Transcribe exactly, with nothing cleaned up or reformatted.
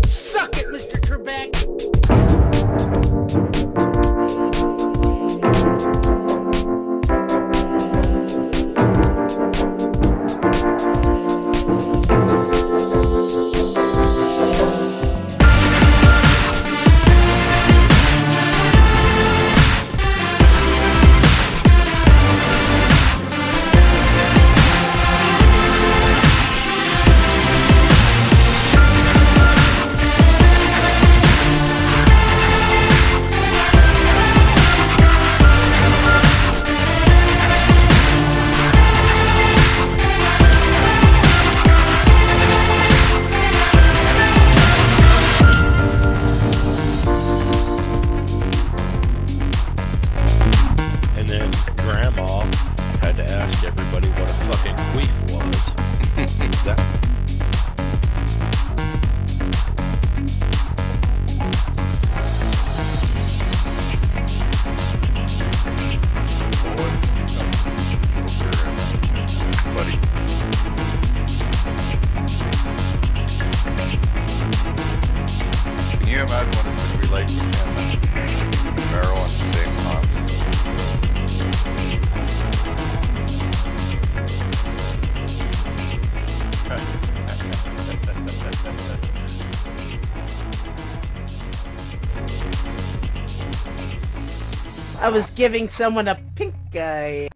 Suck it, Mister Trebek! Had to ask everybody what a fucking queef was. That buddy. Can you imagine what it's going to be like to have barrel at the same time? I was giving someone a pink eye.